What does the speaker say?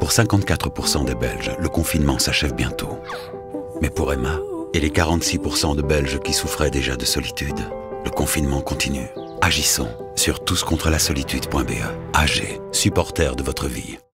Pour 54% des Belges, le confinement s'achève bientôt. Mais pour Emma et les 46% de Belges qui souffraient déjà de solitude, le confinement continue. Agissons sur touscontrelasolitude.be. AG, supporter de votre vie.